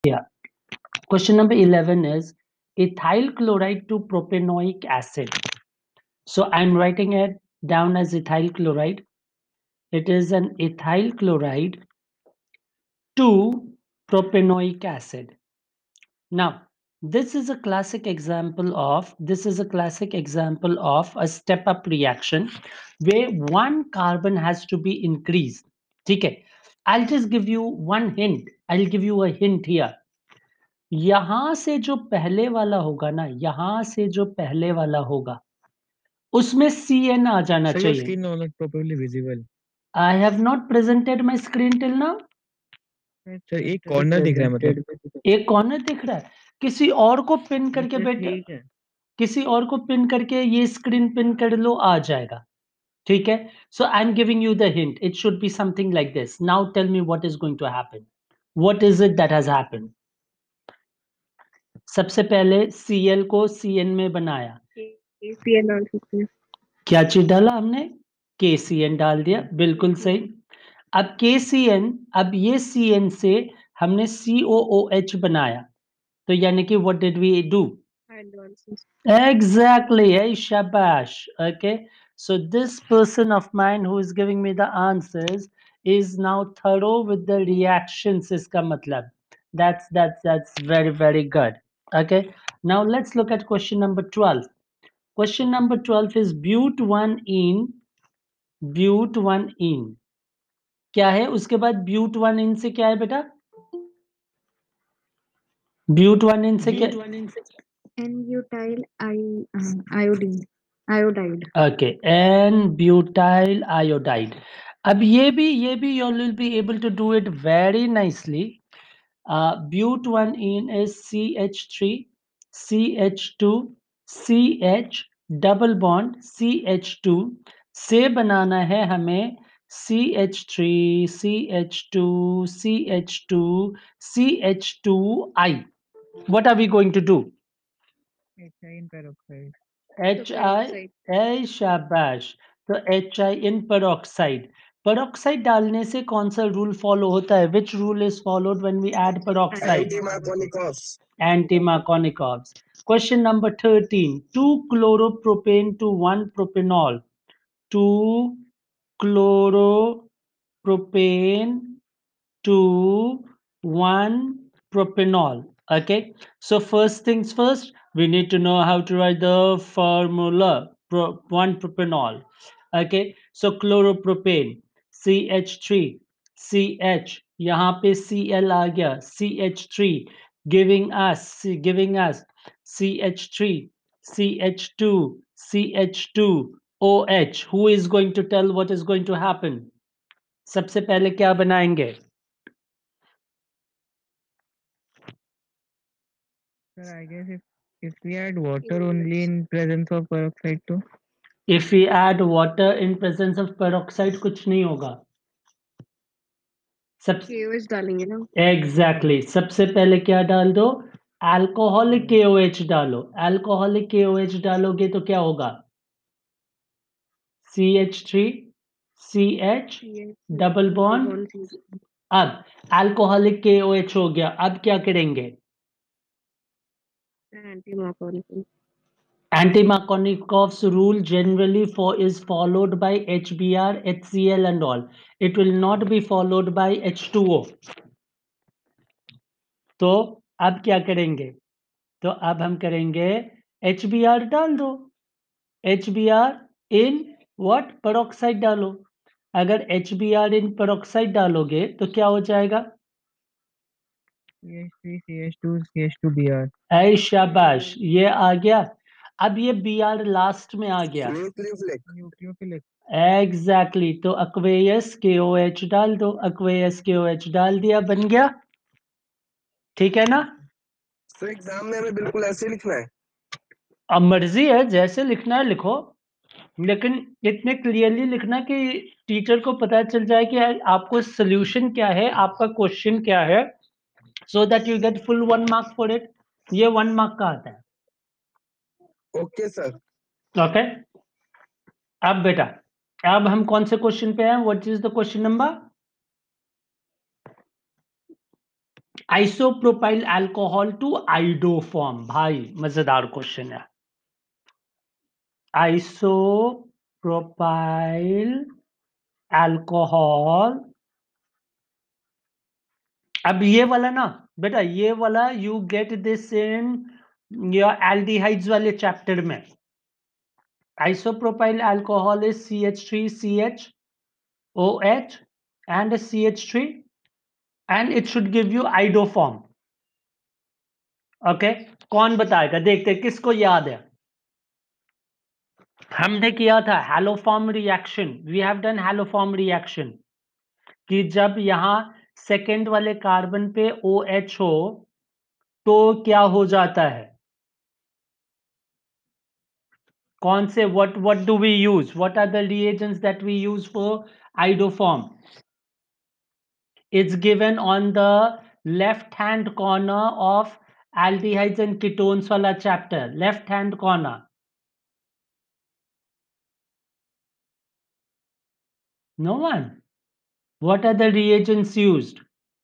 Yeah. Question number 11 is ethyl chloride to propanoic acid. So I'm writing it down as ethyl chloride. It is an ethyl chloride to propanoic acid. Now, this is a classic example of a step up reaction where one carbon has to be increased. Okay, I'll just give you one hint. I'll give you a hint here. यहां से जो पहले वाला होगा ना, यहां से जो पहले वाला होगा उसमें CN आ जाना चाहिए. I have not presented my screen till now. एक कॉर्नर दिख रहा है, मतलब एक कॉर्नर दिख रहा है. किसी और को पिन करके बेटा, किसी और को पिन करके ये स्क्रीन पिन कर लो, आ जाएगा. ठीक है. So I'm giving you the hint. It should be something like this. Now tell me what is going to happen. What is it that has happened? सबसे पहले Cl को Cn में बनाया. KCN डाल सकते हैं. क्या चीज डाला हमने? KCN डाल दिया. बिल्कुल सही. अब KCN, अब ये CN से हमने COOH बनाया. तो यानी कि what did we do? Exactly. Hey, shabash. Okay. So this person of mine who is giving me the answers is now thorough with the reactions. Iska matlab. That's very good. Okay. Now let's look at question number 12. Question number 12 is but1ene. but1ene. क्या है उसके बाद but1ene से क्या है बेटा? but1ene से क्या? N-butyl iodine. Iodide. Okay, N-butyl iodide. अब ये भी you will be able to do it very nicely. but1ene is CH3 CH2 CH double bond CH2 से बनाना है हमें CH3 CH2 CH2 CH2I. What are we going to do? HI peroxide. HI, शाबाश. तो HI in peroxide. Peroxide डालने से कौन सा rule follow होता है? Which rule is followed when we add peroxide? Anti-Markovnikov's. Anti-Markovnikov's. Question number 13. 2 chloropropane to 1 propanol. 2 chloropropane to 1 propanol. Okay, so first things first, we need to know how to write the formula. 1 propanol. Okay, so chloropropane CH3 CH, यहाँ पे Cl आ गया, CH3 giving us CH3 CH2 CH2 OH. Who is going to tell what is going to happen? सबसे पहले क्या बनाएंगे? Sir, I guess if we add water only in presence of peroxide too. If we add water in presence of peroxide, कुछ नहीं होगा. KOH डालेंगे ना. Exactly. सबसे पहले क्या डाल दो? Alcoholic KOH डालो. Alcoholic KOH डालोगे तो क्या होगा? CH3 CH double bond. अब alcoholic KOH हो गया. अब क्या करेंगे? Anti-Markovnikov's rule generally is followed by HBr, HCl and all. It will not be followed by H2O. तो अब क्या करेंगे? तो अब हम करेंगे HBr डाल दो. HBr in what? peroxide डालो. अगर HBr in peroxide डालोगे तो क्या हो जाएगा? CH3 CH2 CH2Br. ऐ शाबाश, ये आ गया. अब ये Br लास्ट में आ गया. न्यूक्लियोफिलिक. एग्जैक्टली. तो aqueous KOH डाल दो. aqueous KOH डाल दिया, बन गया. ठीक है ना? तो एग्जाम में हमें बिल्कुल ऐसे लिखना है. अब मर्जी है, जैसे लिखना है लिखो, लेकिन इतने क्लियरली लिखना कि टीचर को पता चल जाए कि आपको सोल्यूशन क्या है, आपका क्वेश्चन क्या है, so that you get full 1 mark for it. ये 1 मार्क का आता है. Okay sir. ओके. अब बेटा, अब हम कौन से क्वेश्चन पे हैं? What is the question number? Isopropyl alcohol to iodoform. भाई मजेदार क्वेश्चन है। आइसोप्रोपाइल अल्कोहल, अब ये वाला ना बेटा, ये वाला you get this in your aldehydes वाले चैप्टर में। Isopropyl alcohol is CH3CHOH and CH3 and it should give you iodoform. Okay, कौन बताएगा? देखते किसको याद है। हमने किया था haloform reaction, we have done haloform reaction, कि जब यहां सेकेंड वाले कार्बन पे OH हो तो क्या हो जाता है? कौन से, what do we use, what are the reagents that we use for iodoform? It's given on the left hand corner of aldehydes and ketones wala chapter, left hand corner. No one? What are the reagents used?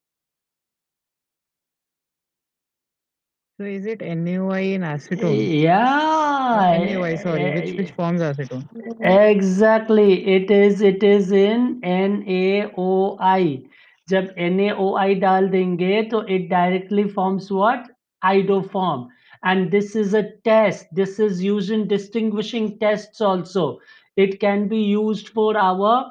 So is it NaOI in acetone? Yeah. NaOI, sorry, which forms acetone? Exactly, it is in NaOI. जब NaOI डाल देंगे तो it directly forms what? Iodoform. And this is a test. This is used in distinguishing tests also. It can be used for our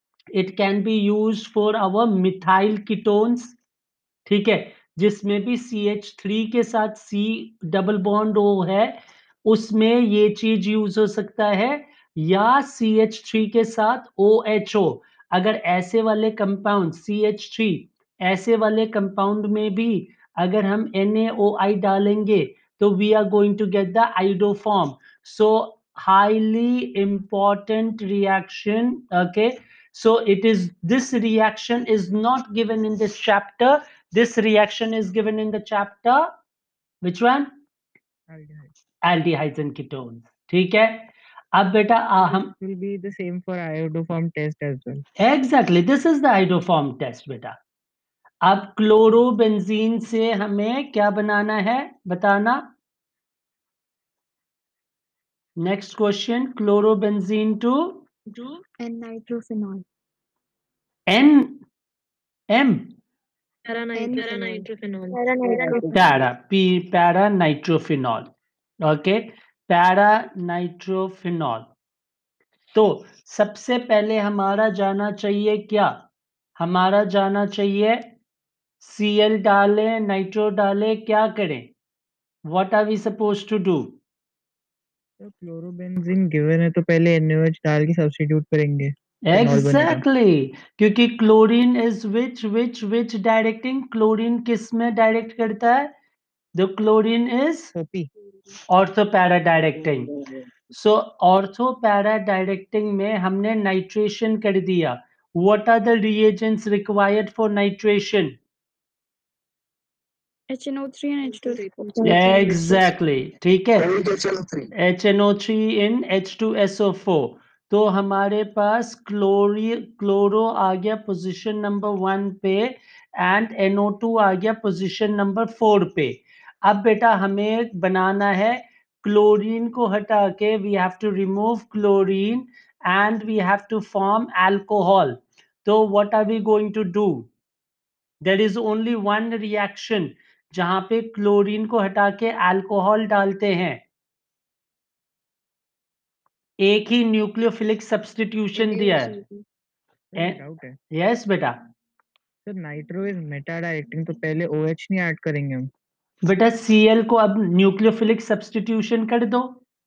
methyl ketones, ठीक है, जिसमें भी CH3 के साथ C डबल बॉन्ड O है, उसमें ये चीज यूज हो सकता है, या CH3 के साथ OHO। अगर ऐसे वाले कंपाउंड CH3, ऐसे वाले कंपाउंड में भी अगर हम NaOI डालेंगे तो we are going to get the iodoform. So highly important reaction. Okay, so it is, this reaction is not given in this chapter. This reaction is given in the chapter, which one? Aldehyde. Aldehydes and ketones, ठीक है। अब बेटा हम It will be the same for iodoform test as well. exactly, this is the iodoform test बेटा। अब chlorobenzene से हमें क्या बनाना है बताना। Next question, chlorobenzene to and nitrophenol. N M Para-nitrophenol. Para nitrophenol. Okay, para nitrophenol. तो सबसे पहले हमारा जाना चाहिए क्या? हमारा जाना चाहिए Cl डाले, नाइट्रो डाले, क्या करें? What are we suppose to do? तो क्लोरोबेंजीन गिवन है तो पहले NaOH डाल के सब्स्टिट्यूट करेंगे, फिनॉल बनेगा। एग्जैक्टली, क्योंकि chlorine is which directing, chlorine किस में डायरेक्ट करता है? The chlorine is OP। Ortho para directing. So ortho para directing में हमने नाइट्रेशन कर दिया। What are the reagents required for nitration? HNO3 and H2SO4. Exactly, ठीक है, HNO3। HNO3 in H2SO4। तो हमारे पास क्लोरो आ गया पोजीशन नंबर 1 पे एंड NO2 आ गया पोजीशन नंबर 4 पे। अब बेटा हमें बनाना है, क्लोरीन को हटा के we have to remove chlorine and we have to form alcohol. तो what are we going to do? There is only one reaction जहां पे क्लोरीन को हटा के अल्कोहल डालते हैं। एक ही न्यूक्लियोफिलिक सब्स्टिट्यूशन दिया है। डाउट है यस बेटा। Sir, nitro is meta directing, तो पहले OH नहीं ऐड करेंगे हम? बेटा Cl को अब न्यूक्लियोफिलिक सब्स्टिट्यूशन कर दो।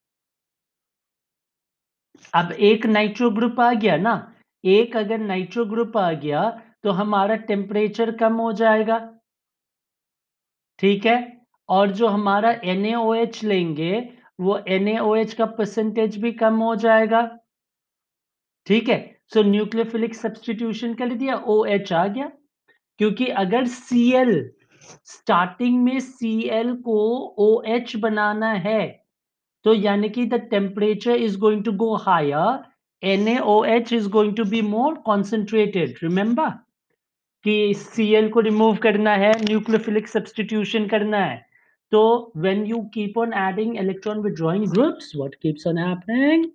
अब एक नाइट्रो ग्रुप आ गया ना, एक अगर नाइट्रो ग्रुप आ गया तो हमारा टेम्परेचर कम हो जाएगा, ठीक है। और जो हमारा NaOH लेंगे वो NaOH का परसेंटेज भी कम हो जाएगा, ठीक है। सो न्यूक्लियोफिलिक सब्स्टिट्यूशन कर दिया, OH आ गया। क्योंकि अगर Cl स्टार्टिंग में Cl को OH बनाना है तो यानी कि the temperature is going to go higher, NaOH is going to be more concentrated, remember? कि Cl को रिमूव करना है, न्यूक्लियोफिलिक सब्स्टिट्यूशन करना है, तो when you keep on adding electron withdrawing groups, what keeps on happening?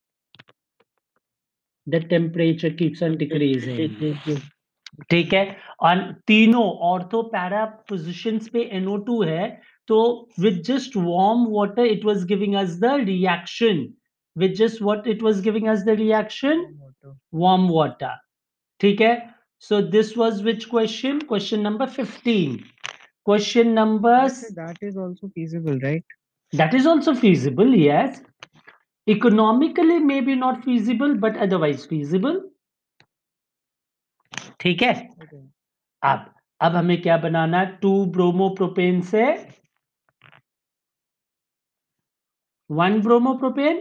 The temperature keeps on decreasing. ठीक है, और तीनों ऑर्थो पैरा पोजिशंस पे NO2 है, तो with just warm water it was giving us the reaction. With just what it was giving us the reaction? Warm water. ठीक है, so this was which question? Question number 15. Question number... That is also feasible, right? That is also feasible, yes. Economically maybe not feasible, but otherwise feasible. ठीक है, अब हमें क्या बनाना है? 2 bromopropane से 1 bromopropane.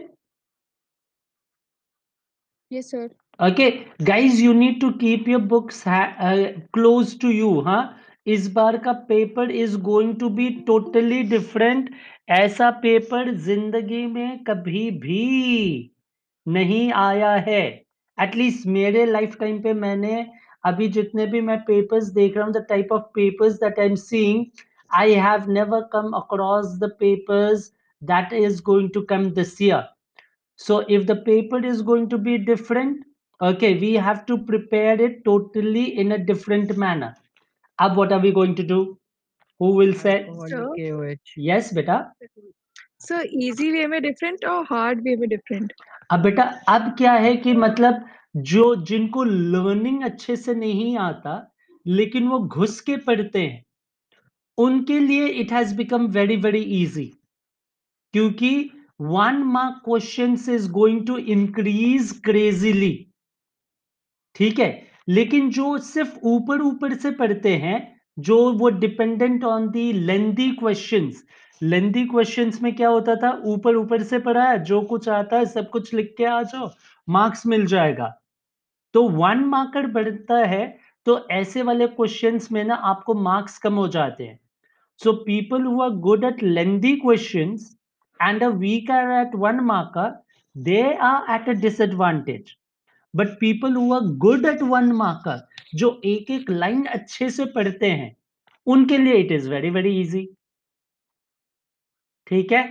Yes, sir. Okay, guys, you need to keep your books close to you. हाँ, इस बार का paper is going to be totally different. ऐसा पेपर जिंदगी में कभी भी नहीं आया है. एटलीस्ट मेरे लाइफ टाइम पे मैंने अभी जितने भी मैं पेपर्स देख रहा हूँ, the type of papers that I am seeing, I have never come across the papers that is going to come this year. So if the paper is going to be different, okay, we have to prepare it totally in a different manner. Ab what are we going to do? Who will say? Alcoholic KOH. Yes, beta. So easy way में different और hard way में different. अब बेटा अब क्या है कि मतलब जो जिनको लर्निंग अच्छे से नहीं आता लेकिन वो घुस के पढ़ते हैं, उनके लिए it has become very very easy, क्योंकि 1 mark questions is going to increase crazily. ठीक है, लेकिन जो सिर्फ ऊपर ऊपर से पढ़ते हैं, जो वो dependent on the lengthy questions. Lengthy questions में क्या होता था? ऊपर ऊपर से पढ़ा है, जो कुछ आता है सब कुछ लिख के आ जाओ, मार्क्स मिल जाएगा. तो 1 मार्कर बढ़ता है, तो ऐसे वाले क्वेश्चंस में ना आपको मार्क्स कम हो जाते हैं. So people who are good at lengthy questions and are weaker at 1 marker, they are at a disadvantage. But people who are good at 1 marker, जो एक एक लाइन अच्छे से पढ़ते हैं, उनके लिए it is very very easy. ठीक है,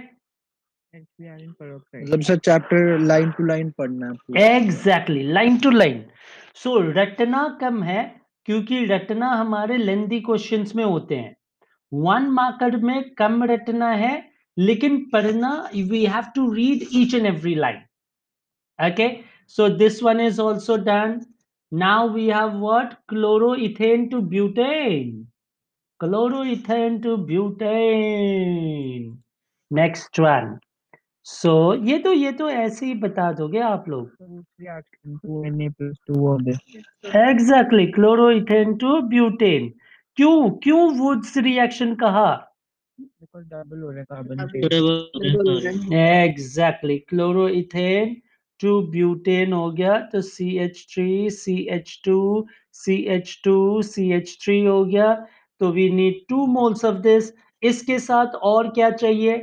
मतलब sir chapter line to line पढ़ना है. Exactly, line to line. So रटना कम है, क्योंकि रटना हमारे लेंदी क्वेश्चंस में होते हैं. 1 मार्कर में कम रटना है, लेकिन पढ़ना we have to read each and every line. Okay, so this one is also done. Now we have what? Chloroethane to butane. Chloroethane to butane. Next one. So ये तो ऐसे ही बता दोगे आप लोग. Reaction 2Na+2 of this. Exactly, chloroethane to butane. क्यों Wurtz reaction कहा? Because double हो रहा है carbon. Exactly, chloroethane to butane हो गया, तो CH3 CH2 CH2 CH3 हो गया, तो we need 2 moles of this. इसके साथ और क्या चाहिए?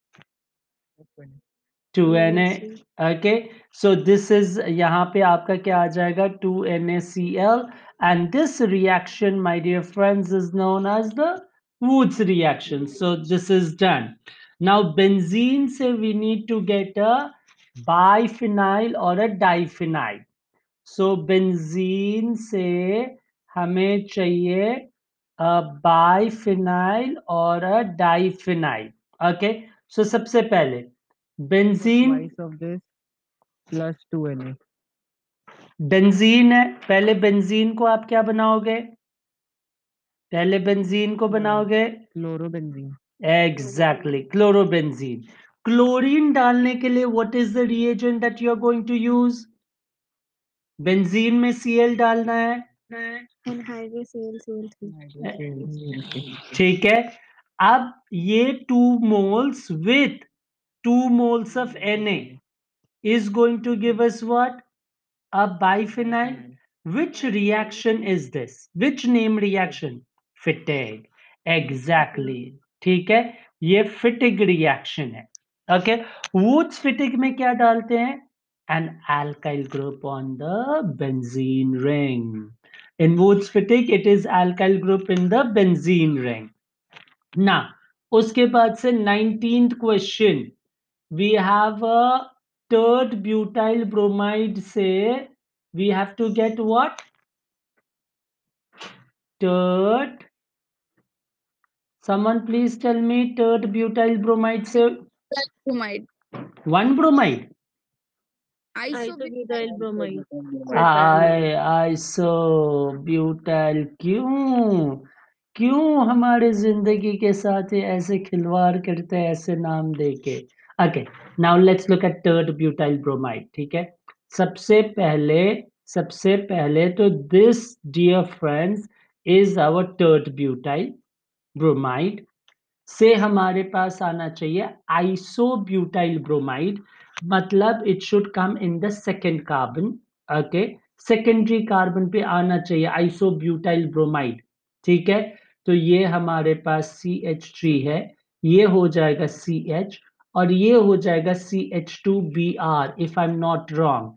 2Na. Okay, so this is, यहाँ पे आपका क्या आ जाएगा? 2NaCl, and this reaction, my dear friends, is known as the Woods reaction. So this is done. Now benzene से we need to get a biphenyl or a diphenyl. So benzene से हमें चाहिए a biphenyl or a diphenyl. Okay, so सबसे पहले benzene. Twice of this plus 2Na. Benzene है, पहले benzene को आप क्या बनाओगे? पहले बेंजीन को बनाओगे Chlorobenzene. Exactly, chlorobenzene. क्लोरीन डालने के लिए what is the reagent that you are going to use? Benzene में Cl डालना है, Anhydrous Cl3. ठीक है. अब ये 2 moles with 2 moles of Na is going to give us what? A biphenyl. Which reaction is this? Which name reaction? Fittig. Exactly. ठीक है, ये Fittig reaction है. Okay, Woods Fittig में क्या डालते हैं? An alkyl group on the benzene ring. In Wurtzfittig, it is alkyl group in the benzene ring. Now, उसके बाद से 19th question, we have a third butyl bromide से we have to get what? Third. Someone please tell me third butyl bromide से Bromide. one bromide. Isobutyl bromide. isobutyl क्यों हमारे जिंदगी के साथ ये ऐसे खिलवाड़ करते हैं ऐसे नाम देके? Okay, now let's look at third butyl bromide. ठीक है, सबसे पहले तो this dear friends is our third butyl bromide. से हमारे पास आना चाहिए आइसोब्यूटाइल ब्रोमाइड, मतलब it should come in the second carbon. Okay, secondary carbon पे आना चाहिए आइसोब्यूटाइल ब्रोमाइड. ठीक है, तो ये हमारे पास CH3 है, ये हो जाएगा CH और ये हो जाएगा CH2Br if I am not wrong.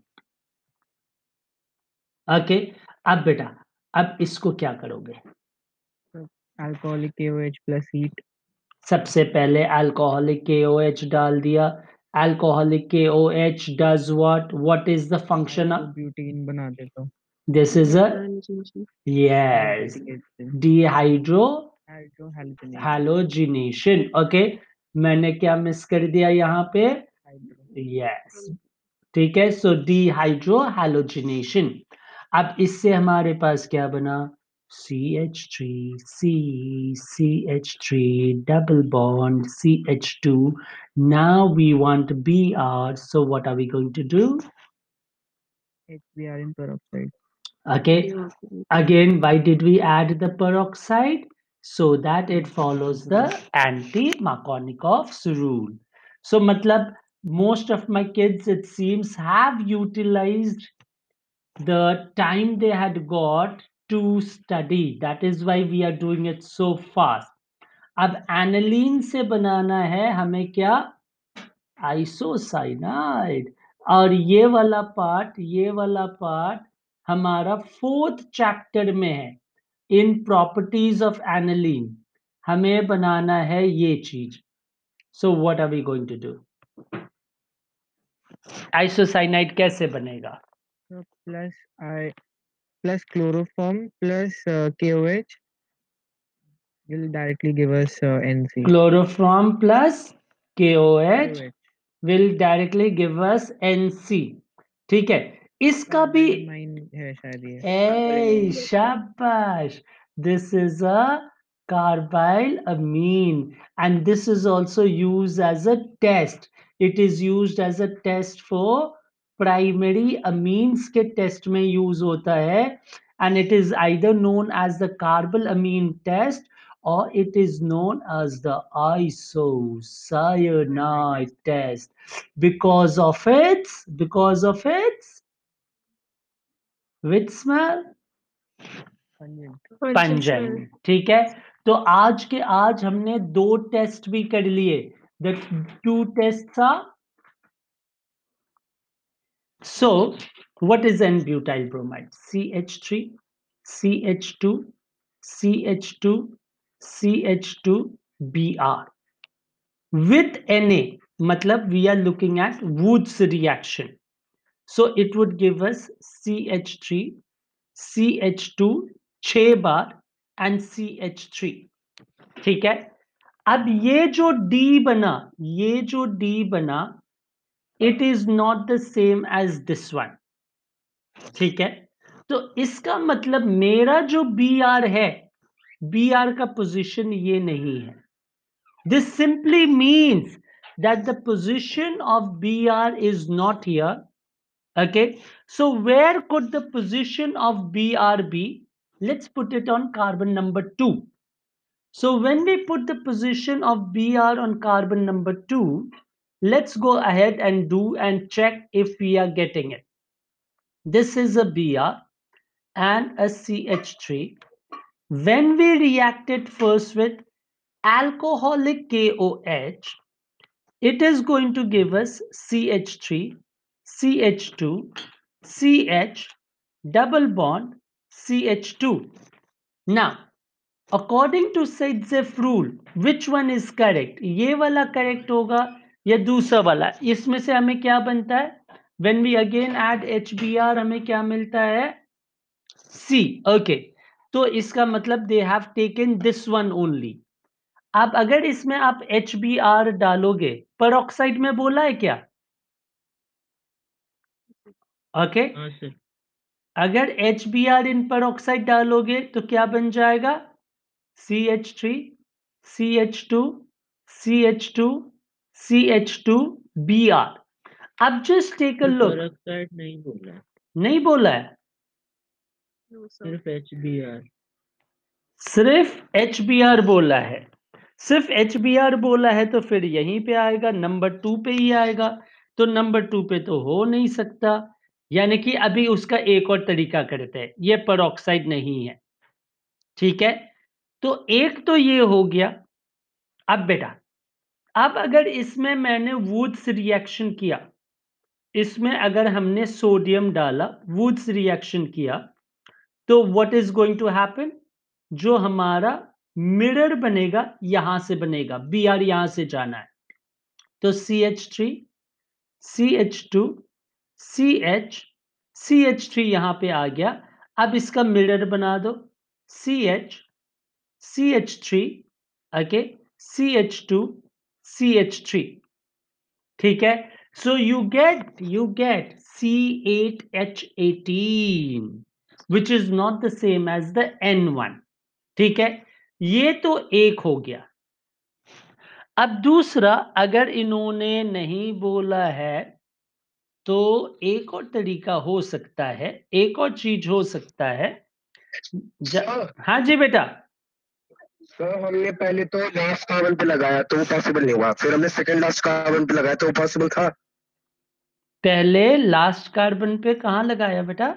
Okay, अब बेटा अब इसको क्या करोगे? Alcoholic KOH plus heat. सबसे पहले अल्कोहलिक KOH डाल दिया. Alcoholic KOH does what is the function of? Butene बना देता हूँ. This is a yes dehydro halogenation. Okay, मैंने क्या मिस कर दिया यहाँ पे? यस, ठीक है, सो dehydro halogenation. अब इससे हमारे पास क्या बना? CH3 CH3 double bond CH2. Now we want Br, so what are we going to do? HBr in peroxide. Okay, again, why did we add the peroxide? So that it follows the anti-Markovnikov's rule. So matlab most of my kids, it seems, have utilized the time they had got to study. That is why we are doing it so fast. अब aniline से बनाना है हमें क्या? Isocyanide. और ये वाला part हमारा fourth chapter में है, इन प्रॉपर्टीज ऑफ एनालीन. हमें बनाना है ये चीज. So what are we going to do? Isocyanide कैसे बनेगा? plus chloroform plus KOH will directly give us NC. Chloroform plus KOH will directly give us NC. ठीक है, इसका भी है शायद ये. शाबाश. This is a carbyl amine and this is also used as a test. It is used as a test for primary amines के test में use होता है, and it is either known as the carbyl amine test or it is known as the isocyanide test because of its which smell? पंजन. ठीक है, तो आज हमने 2 test भी कर लिए. The 2 tests are, so what is N-butyl bromide? CH3 CH2 CH2 CH2 Br with Na, matlab we are looking at Woods reaction. So it would give us CH3 CH2 6 bar and CH3. ठीक है, अब ये जो D बना it is not the same as this one. ठीक है, तो इसका मतलब मेरा जो Br है, Br का पोजीशन ये नहीं है. This simply means that the position of Br is not here. Okay, so where could the position of Br be? Let's put it on carbon number 2. So when we put the position of Br on carbon number 2, let's go ahead and do and check if we are getting it. This is a Br and a CH3. When we react it first with alcoholic KOH, it is going to give us CH3 CH2 CH double bond CH2. Now, according to Sidzeff rule, which one is correct? ये वाला correct होगा या दूसरा वाला? इसमें से हमें क्या बनता है? When we again add HBr हमें क्या मिलता है? C. Okay. तो इसका मतलब they have taken this one only. अब अगर इसमें आप HBr डालोगे, peroxide में बोला है क्या? Okay. हाँ सर। अगर HBr इन peroxide डालोगे तो क्या बन जाएगा? CH3, CH2, CH2, CH2, Br. अब just take a look. peroxide नहीं बोला है, नहीं बोला है, No, sir. सिर्फ HBr। सिर्फ HBr बोला है। सिर्फ HBr बोला है तो फिर यहीं पे आएगा, नंबर 2 पे ही आएगा। तो नंबर 2 पे तो हो नहीं सकता, यानी कि अभी उसका एक और तरीका करते हैं, ये पेरोक्साइड नहीं है। ठीक है, तो एक तो ये हो गया। अब बेटा, अब अगर इसमें मैंने वुड्स रिएक्शन किया, इसमें अगर हमने सोडियम डाला, वुड्स रिएक्शन किया, तो what is going to happen? जो हमारा मिरर बनेगा यहां से बनेगा, Br यहां से जाना है, तो CH3, CH2, CH, CH3 यहां पे आ गया। अब इसका मिरर बना दो, CH, CH3, okay, CH2, CH3। ठीक है, so you get C8H18 which is not the same as the N1। ठीक है, ये तो एक हो गया। अब दूसरा, अगर इन्होंने नहीं बोला है तो एक और तरीका हो सकता है, एक और चीज हो सकता है। हाँ जी बेटा। सर हमने पहले तो लास्ट कार्बन पे लगाया तो वो पॉसिबल नहीं हुआ, फिर हमने सेकंड लास्ट कार्बन पे लगाया तो वो पॉसिबल था। पहले लास्ट कार्बन पे कहाँ लगाया बेटा?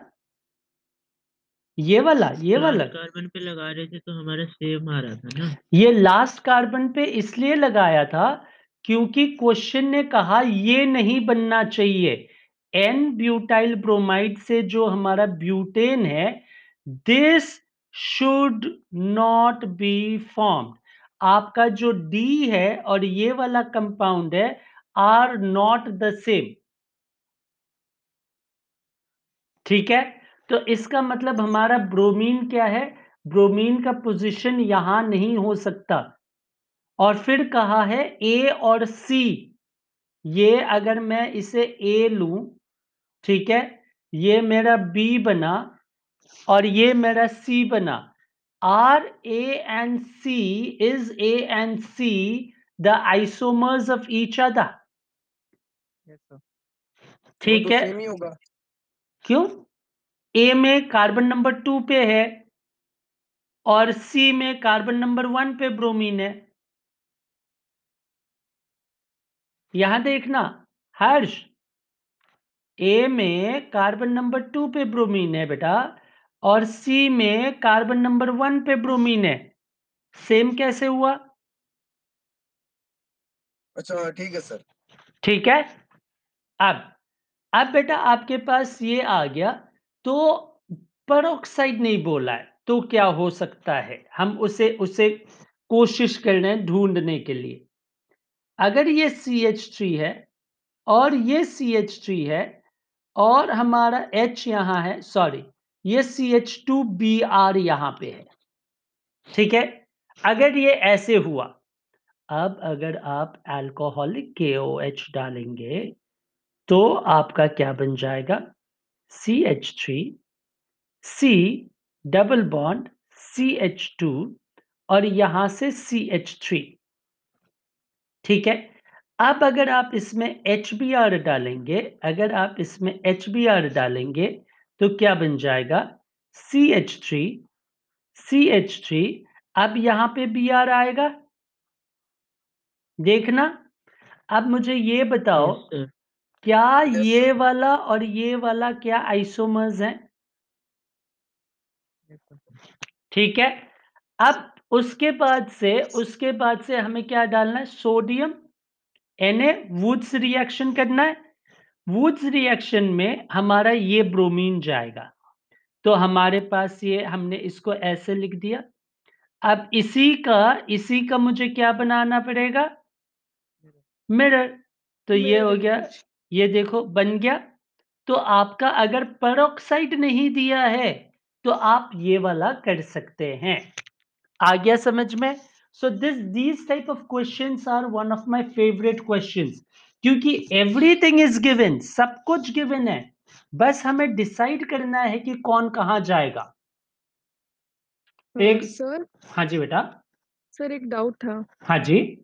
ये वाला कार्बन पे लगा रहे थे तो हमारा सेम आ रहा था ना। ये लास्ट कार्बन पे इसलिए लगाया था क्योंकि क्वेश्चन ने कहा ये नहीं बनना चाहिए। एन ब्यूटाइल ब्रोमाइड से जो हमारा ब्यूटेन है, this should not be formed. आपका जो डी है और ये वाला कंपाउंड है आर नॉट द सेम। ठीक है, तो इसका मतलब हमारा ब्रोमीन क्या है? ब्रोमीन का पोजीशन यहां नहीं हो सकता। और फिर कहा है ए और सी, ये अगर मैं इसे ए लूं, ठीक है, ये मेरा बी बना और ये मेरा सी बना। Are A and C, is A and C the isomers of each other? Yes, sir. ठीक वो तो है, सेम ही होगा। क्यों? ए में कार्बन नंबर 2 पे है और सी में कार्बन नंबर 1 पे ब्रोमीन है। यहां देखना हर्ष, ए में कार्बन नंबर 2 पे ब्रोमीन है बेटा और सी में कार्बन नंबर 1 पे ब्रोमीन है। सेम कैसे हुआ? अच्छा ठीक है सर। ठीक है, अब बेटा आपके पास ये आ गया, तो पेरोक्साइड नहीं बोला है तो क्या हो सकता है? हम उसे कोशिश कर रहे हैं ढूंढने के लिए। अगर ये CH3 है और ये CH3 है और हमारा H यहां है, सॉरी, ये CH2Br यहां पे है। ठीक है, अगर ये ऐसे हुआ, अब अगर आप अल्कोहलिक KOH डालेंगे तो आपका क्या बन जाएगा? CH3, C double bond CH2 और यहां से CH3। ठीक है, अब अगर आप इसमें HBr डालेंगे, अगर आप इसमें HBr डालेंगे तो क्या बन जाएगा? CH3, CH3, अब यहां पे Br आएगा। देखना, अब मुझे ये बताओ, Yes, sir. क्या Yes, ये sir. वाला और ये वाला क्या आइसोमर्स हैं? Yes, sir. ठीक है, अब उसके बाद से हमें क्या डालना है? सोडियम Na, वुड्स रिएक्शन करना है। वुड्स रिएक्शन में हमारा ये ब्रोमीन जाएगा, तो हमारे पास ये हमने इसको ऐसे लिख दिया। अब इसी का मुझे क्या बनाना पड़ेगा? मिरर। तो ये हो गया, ये देखो बन गया। तो आपका अगर पेरोक्साइड नहीं दिया है तो आप ये वाला कर सकते हैं। आ गया समझ में? सो these type of questions are one of my favorite questions, क्योंकि everything is given, सब कुछ given है, बस हमें डिसाइड करना है कि कौन कहां जाएगा। एक सर हाँ जी बेटा। सर एक डाउट था। हाँ जी।